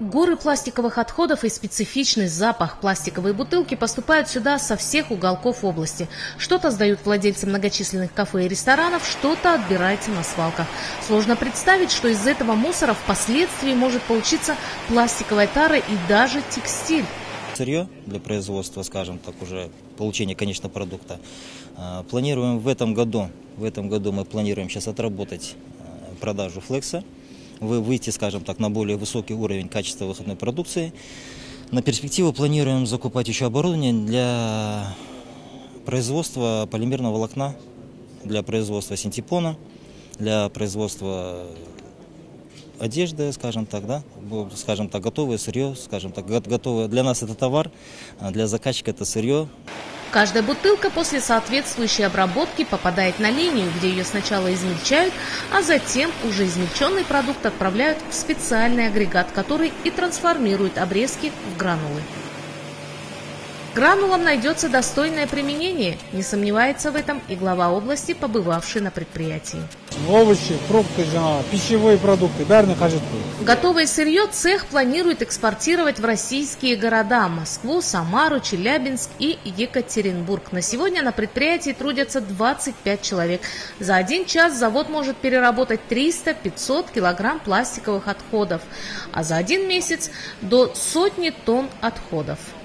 Горы пластиковых отходов и специфичный запах. Пластиковые бутылки поступают сюда со всех уголков области. Что-то сдают владельцы многочисленных кафе и ресторанов, что-то отбирается на свалках. Сложно представить, что из этого мусора впоследствии может получиться пластиковая тара и даже текстиль. Сырье для производства, скажем так, уже получения конечного продукта. Планируем в этом году мы планируем сейчас отработать продажу флекса, выйти, скажем так, на более высокий уровень качества выходной продукции. На перспективу планируем закупать еще оборудование для производства полимерного волокна, для производства синтепона, для производства одежды, скажем так, готовое сырье, готовое. Для нас это товар, а для заказчика это сырье. Каждая бутылка после соответствующей обработки попадает на линию, где ее сначала измельчают, а затем уже измельченный продукт отправляют в специальный агрегат, который и трансформирует обрезки в гранулы. Гранулам найдется достойное применение, не сомневается в этом и глава области, побывавший на предприятии. Овощи, фрукты, пищевые продукты, Готовое сырье цех планирует экспортировать в российские города – Москву, Самару, Челябинск и Екатеринбург. На сегодня на предприятии трудятся 25 человек. За один час завод может переработать 300-500 килограмм пластиковых отходов, а за один месяц до 100 тонн отходов.